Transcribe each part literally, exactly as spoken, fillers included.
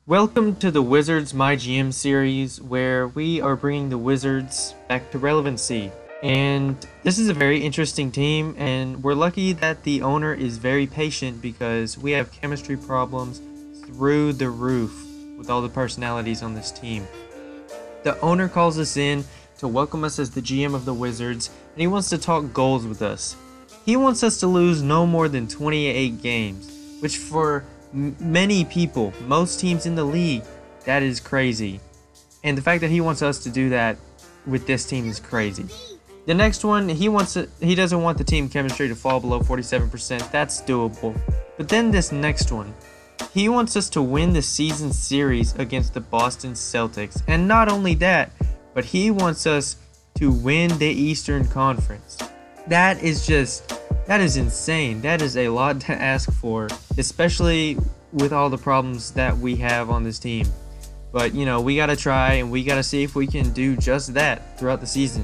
Welcome to the Wizards MyGM series, where we are bringing the Wizards back to relevancy. And this is a very interesting team, and we're lucky that the owner is very patient because we have chemistry problems through the roof with all the personalities on this team. The owner calls us in to welcome us as the G M of the Wizards, and he wants to talk goals with us. He wants us to lose no more than twenty-eight games, which for m many people, most teams in the league, that is crazy. And the fact that he wants us to do that with this team is crazy. The next one, he wants to, he doesn't want the team chemistry to fall below forty-seven percent. That's doable. But then this next one, he wants us to win the season series against the Boston Celtics. And not only that, but he wants us to win the Eastern Conference. That is just, that is insane. That is a lot to ask for, especially with all the problems that we have on this team. But, you know, we got to try and we got to see if we can do just that throughout the season.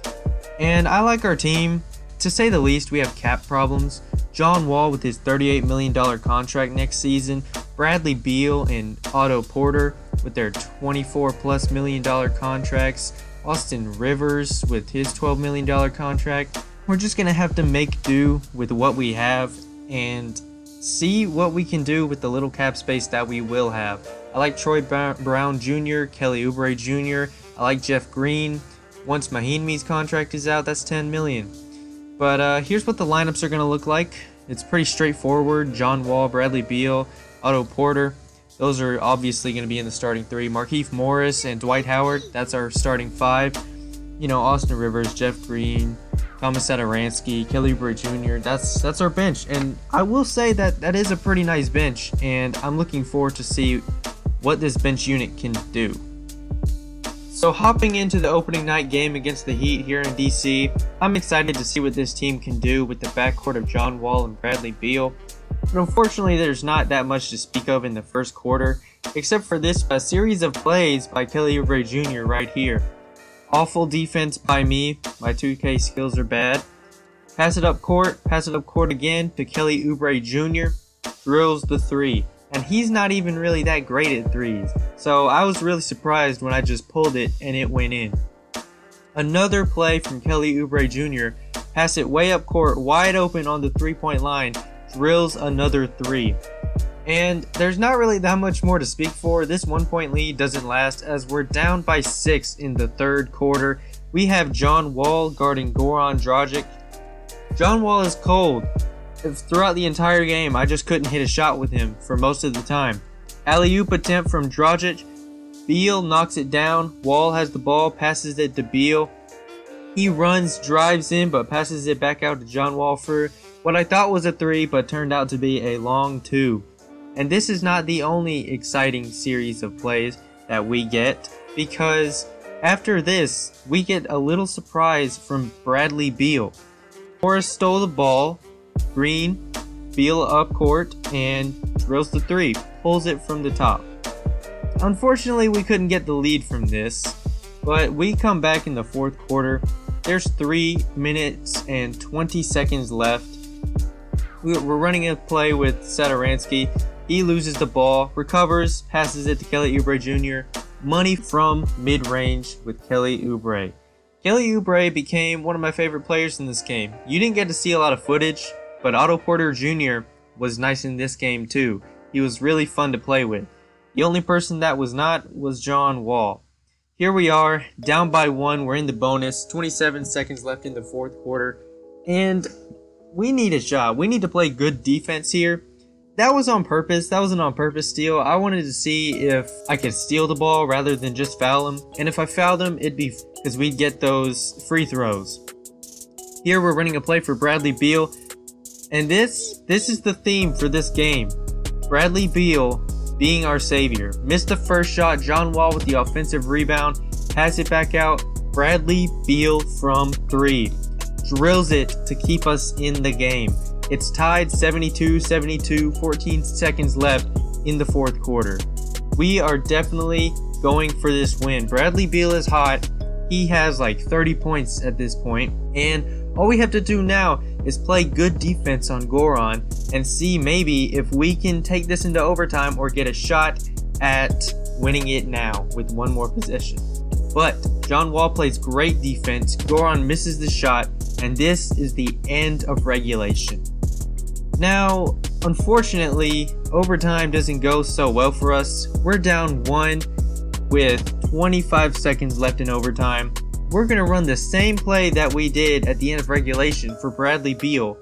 And I like our team. To say the least, we have cap problems. John Wall with his thirty-eight million dollar contract next season. Bradley Beal and Otto Porter with their twenty-four plus million dollar contracts. Austin Rivers with his twelve million dollar contract. We're just going to have to make do with what we have and see what we can do with the little cap space that we will have. I like Troy Brown Junior, Kelly Oubre Junior I like Jeff Green. Once Mahinmi's contract is out, that's ten million dollars. But uh, here's what the lineups are going to look like. It's pretty straightforward. John Wall, Bradley Beal, Otto Porter. Those are obviously going to be in the starting three. Markieff Morris and Dwight Howard, that's our starting five. You know, Austin Rivers, Jeff Green, Thomas Satoransky, Kelly Oubre Junior That's that's our bench, and I will say that that is a pretty nice bench, and I'm looking forward to see what this bench unit can do. So hopping into the opening night game against the Heat here in D C, I'm excited to see what this team can do with the backcourt of John Wall and Bradley Beal. But unfortunately, there's not that much to speak of in the first quarter, except for this a series of plays by Kelly Oubre Junior right here. Awful defense by me. My two K skills are bad. Pass it up court. Pass it up court again to Kelly Oubre Junior Drills the three. And he's not even really that great at threes. So I was really surprised when I just pulled it and it went in. Another play from Kelly Oubre Junior Pass it way up court, wide open on the three-point line. Drills another three. And there's not really that much more to speak for. This one-point lead doesn't last as we're down by six in the third quarter. We have John Wall guarding Goran Dragic. John Wall is cold. Throughout the entire game, I just couldn't hit a shot with him for most of the time. Alley-oop attempt from Dragic. Beal knocks it down. Wall has the ball, passes it to Beal. He runs, drives in, but passes it back out to John Wall for what I thought was a three, but turned out to be a long two. And this is not the only exciting series of plays that we get, because after this, we get a little surprise from Bradley Beal. Morris stole the ball. Green, Beal up court, and drills the three, pulls it from the top. Unfortunately, we couldn't get the lead from this, but we come back in the fourth quarter. There's three minutes and twenty seconds left. We're running a play with Satoransky. He loses the ball, recovers, passes it to Kelly Oubre Junior Money from mid-range with Kelly Oubre. Kelly Oubre became one of my favorite players in this game. You didn't get to see a lot of footage, but Otto Porter Junior was nice in this game too. He was really fun to play with. The only person that was not was John Wall. Here we are, down by one. We're in the bonus. twenty-seven seconds left in the fourth quarter. And we need a shot. We need to play good defense here. That was on purpose. That was an on-purpose steal. I wanted to see if I could steal the ball rather than just foul him. And if I fouled him, it'd be because we'd get those free throws. Here we're running a play for Bradley Beal. And this, this is the theme for this game. Bradley Beal being our savior. Missed the first shot. John Wall with the offensive rebound. Pass it back out. Bradley Beal from three. Drills it to keep us in the game. It's tied seventy-two seventy-two, fourteen seconds left in the fourth quarter. We are definitely going for this win. Bradley Beal is hot. He has like thirty points at this point, and all we have to do now is play good defense on Goran and see maybe if we can take this into overtime or get a shot at winning it now with one more possession. But John Wall plays great defense, Goran misses the shot, and this is the end of regulation. Now, unfortunately, overtime doesn't go so well for us. We're down one with twenty-five seconds left in overtime. We're going to run the same play that we did at the end of regulation for Bradley Beal,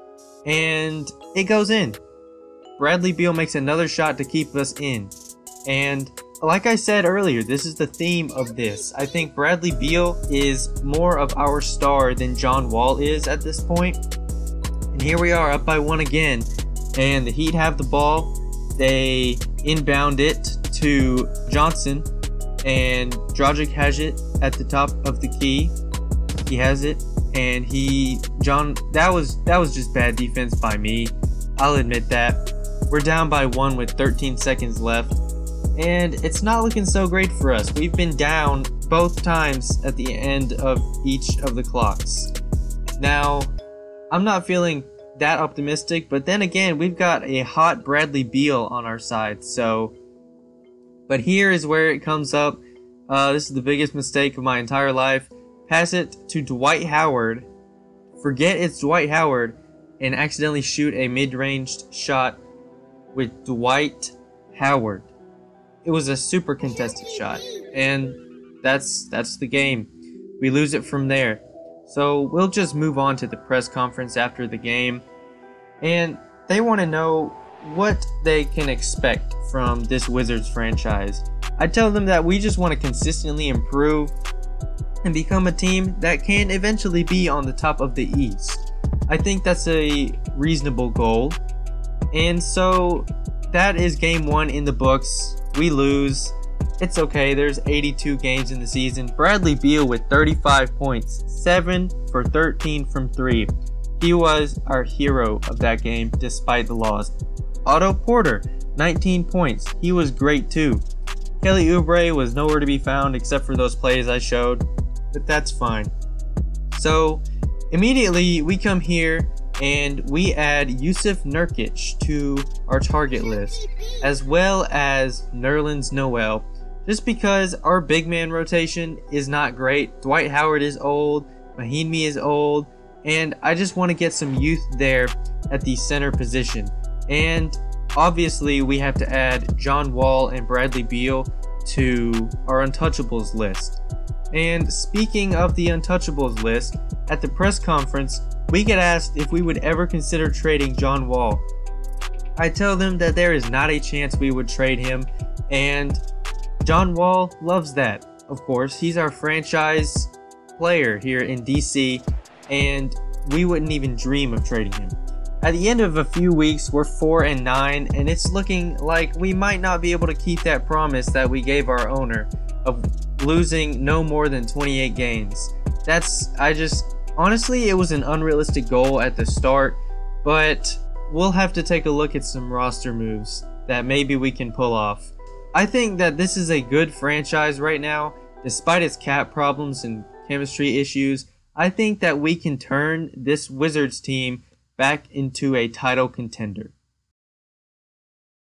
and it goes in. Bradley Beal makes another shot to keep us in, and like I said earlier, this is the theme of this. I think Bradley Beal is more of our star than John Wall is at this point. And here we are up by one again, and the Heat have the ball. They inbound it to Johnson, and Dragic has it at the top of the key. He has it, and he John that was that was just bad defense by me. I'll admit that. We're down by one with thirteen seconds left, and it's not looking so great for us. We've been down both times at the end of each of the clocks. Now, I'm not feeling that optimistic, but then again, we've got a hot Bradley Beal on our side, so but here is where it comes up. Uh, this is the biggest mistake of my entire life. Pass it to Dwight Howard. Forget it's Dwight Howard and accidentally shoot a mid-ranged shot with Dwight Howard. It was a super contested shot, and that's that's the game. We lose it from there. So we'll just move on to the press conference after the game, and they want to know what they can expect from this Wizards franchise. I tell them that we just want to consistently improve and become a team that can eventually be on the top of the East. I think that's a reasonable goal. And so that is game one in the books. We lose. It's okay. There's eighty-two games in the season. Bradley Beal with thirty-five points, seven for thirteen from three. He was our hero of that game despite the loss. Otto Porter, nineteen points. He was great too. Kelly Oubre was nowhere to be found except for those plays I showed, but that's fine. So immediately we come here and we add Yusuf Nurkic to our target list, as well as Nerlens Noel, just because our big man rotation is not great. Dwight Howard is old, Mahinmi is old, and I just want to get some youth there at the center position. And obviously we have to add John Wall and Bradley Beal to our untouchables list. And speaking of the untouchables list, at the press conference we get asked if we would ever consider trading John Wall. I tell them that there is not a chance we would trade him, and John Wall loves that. Of course, he's our franchise player here in D C, and we wouldn't even dream of trading him. At the end of a few weeks, we're four and nine, and it's looking like we might not be able to keep that promise that we gave our owner of losing no more than twenty-eight games. That's, I just, honestly, it was an unrealistic goal at the start, but we'll have to take a look at some roster moves that maybe we can pull off. I think that this is a good franchise right now, despite its cap problems and chemistry issues. I think that we can turn this Wizards team back into a title contender.